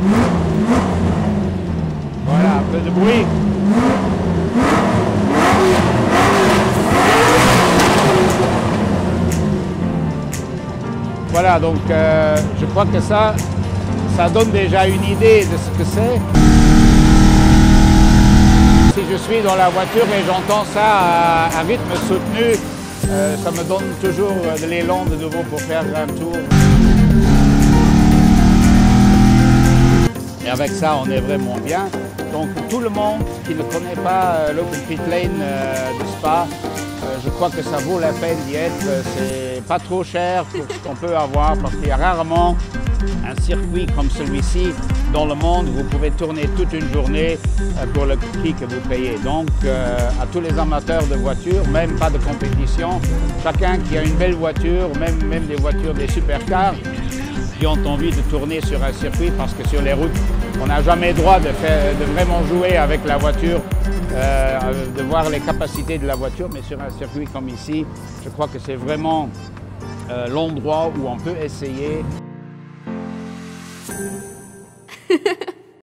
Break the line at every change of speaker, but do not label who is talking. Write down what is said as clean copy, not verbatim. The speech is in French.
Voilà, un peu de bruit. Voilà, donc je crois que ça donne déjà une idée de ce que c'est. Si je suis dans la voiture et j'entends ça à un rythme soutenu, ça me donne toujours de l'élan de nouveau pour faire un tour. Et avec ça, on est vraiment bien. Donc pour tout le monde qui ne connaît pas l'Open Pit Lane de Spa, je crois que ça vaut la peine d'y être. C'est pas trop cher pour ce qu'on peut avoir parce qu'il y a rarement un circuit comme celui-ci dans le monde où vous pouvez tourner toute une journée pour le prix que vous payez. Donc à tous les amateurs de voitures, même pas de compétition, chacun qui a une belle voiture, même des voitures des supercars, qui ont envie de tourner sur un circuit parce que sur les routes, on n'a jamais le droit de vraiment jouer avec la voiture, de voir les capacités de la voiture, mais sur un circuit comme ici, je crois que c'est vraiment l'endroit où on peut essayer.